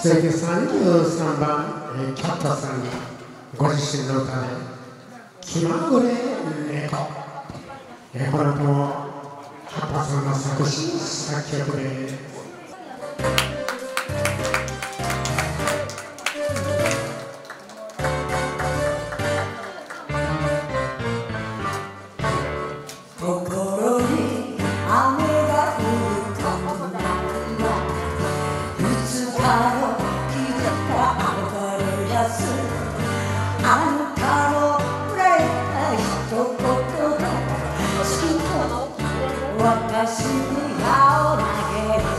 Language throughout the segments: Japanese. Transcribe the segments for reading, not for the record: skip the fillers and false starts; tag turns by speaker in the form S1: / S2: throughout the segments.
S1: それで33番、キャッタさんにご自身の歌で「気まぐれ猫」これもキャッタさんの作詞作曲です。
S2: 心に雨が降るかもなつかの気づか暴れ出すあんたのくれた一言が好きと私に矢を投げる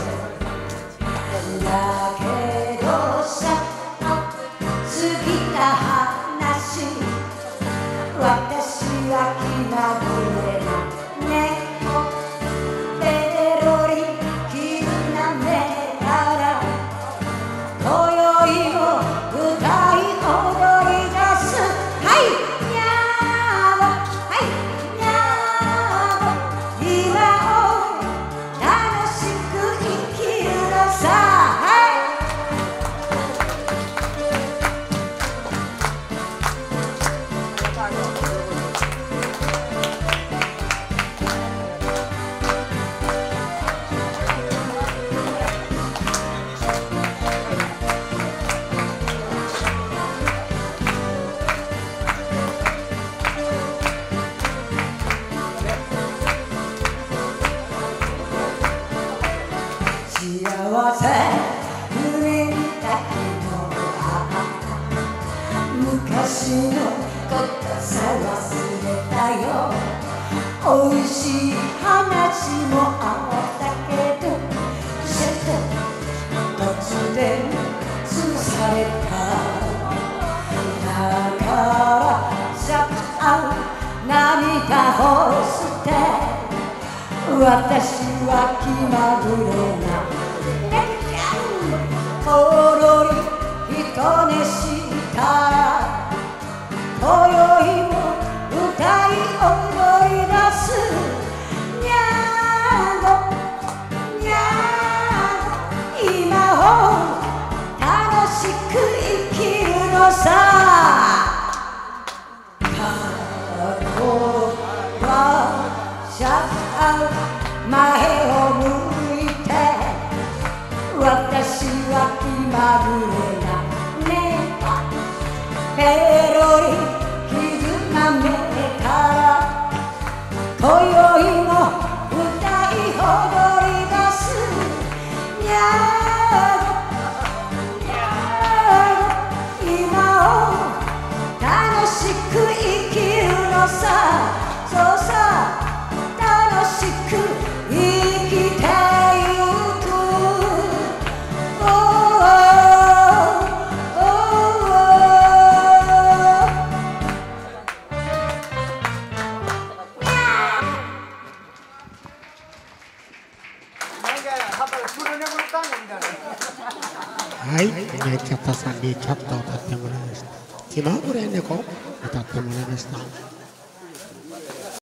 S2: だけどさ過ぎた話私は気まぐれな猫ペロリ気なめなら今宵も歌い踊り出すはいにゃーぼはいにゃーぼ今を楽しく生きるのさはい幸せ夢見た昨日は昔のことさ忘れたよおいしい話もあったけど突然潰されただからさあ涙を捨て私は気まぐれなほろり人寝したら今宵も歌い踊り出すにゃーごにゃーご今を楽しく生きるのさ過去はシャッ前を向いて私は気まぐれな猫ペロリ傷なめたら今宵も歌い踊り出すにゃーごにゃーご今を楽しく生きるのさそうさ楽しく生きてゆく
S1: はい、キャッタさんにキャッタを歌ってもらいました。気まぐれ猫歌ってもらいました。